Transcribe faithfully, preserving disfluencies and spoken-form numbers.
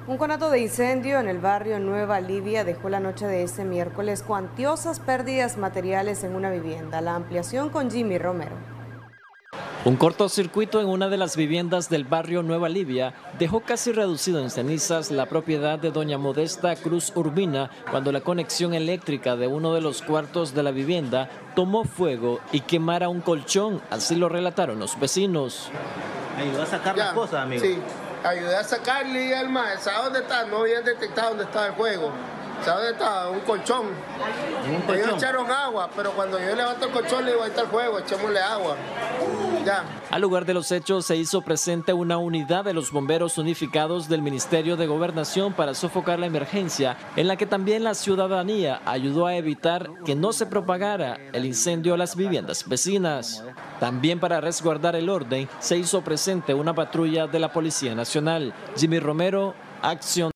Un conato de incendio en el barrio Nueva Libia dejó la noche de este miércoles cuantiosas pérdidas materiales en una vivienda. La ampliación con Jimmy Romero. Un cortocircuito en una de las viviendas del barrio Nueva Libia dejó casi reducido en cenizas la propiedad de doña Modesta Cruz Urbina cuando la conexión eléctrica de uno de los cuartos de la vivienda tomó fuego y quemara un colchón, así lo relataron los vecinos. ¿Me ayudó a sacar ya, las cosas, amigo? Sí, ayudé a sacarle y al más, ¿sabe dónde está? No habían detectado dónde estaba el fuego. ¿Sabe dónde está? Un colchón. ¿Un colchón? Ellos echaron agua, pero cuando yo levanto el colchón le digo, ahí está el fuego, echémosle agua. Ya. Al lugar de los hechos se hizo presente una unidad de los bomberos unificados del Ministerio de Gobernación para sofocar la emergencia, en la que también la ciudadanía ayudó a evitar que no se propagara el incendio a las viviendas vecinas. También para resguardar el orden se hizo presente una patrulla de la Policía Nacional. Jimmy Romero, Acción.